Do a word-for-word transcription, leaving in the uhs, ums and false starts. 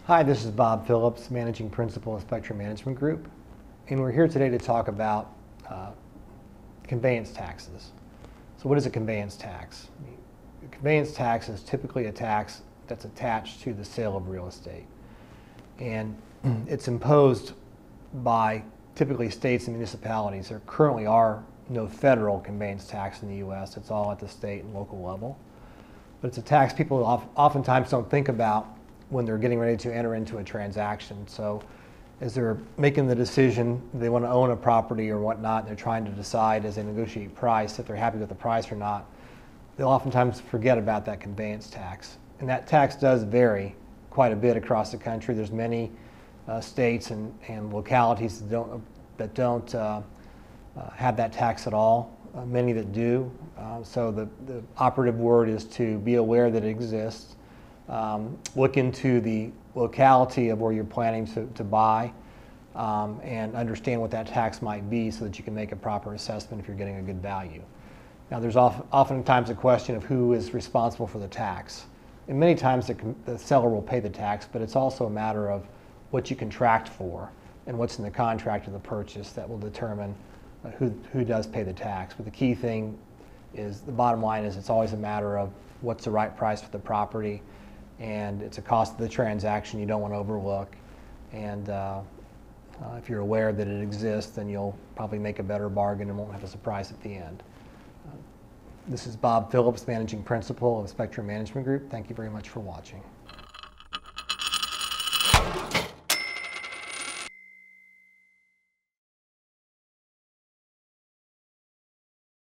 Hi, this is Bob Phillips, Managing Principal of Spectrum Management Group, and we're here today to talk about uh, conveyance taxes. So what is a conveyance tax? A conveyance tax is typically a tax that's attached to the sale of real estate, and it's imposed by typically states and municipalities. There currently are no federal conveyance tax in the U S. It's all at the state and local level. But it's a tax people oftentimes don't think about when they're getting ready to enter into a transaction. So as they're making the decision, they want to own a property or whatnot, they're trying to decide as they negotiate price if they're happy with the price or not, they'll oftentimes forget about that conveyance tax. And that tax does vary quite a bit across the country. There's many uh, states and, and localities that don't, that don't uh, uh, have that tax at all, uh, many that do. Uh, so the, the operative word is to be aware that it exists. Um, look into the locality of where you're planning to, to buy um, and understand what that tax might be so that you can make a proper assessment if you're getting a good value. Now there's often, oftentimes a question of who is responsible for the tax. And many times the, the seller will pay the tax, but it's also a matter of what you contract for and what's in the contract of the purchase that will determine uh, who, who does pay the tax. But the key thing is, the bottom line is, it's always a matter of what's the right price for the property, and it's a cost of the transaction you don't want to overlook. And uh, uh, if you're aware that it exists, then you'll probably make a better bargain and won't have a surprise at the end. Uh, this is Bob Phillips, Managing Principal of Spectrum Management Group. Thank you very much for watching.